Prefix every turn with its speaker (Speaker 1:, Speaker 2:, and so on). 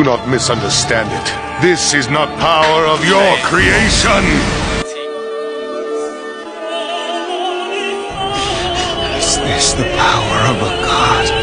Speaker 1: not misunderstand it. This is not power of your creation!
Speaker 2: Is this the power of a god?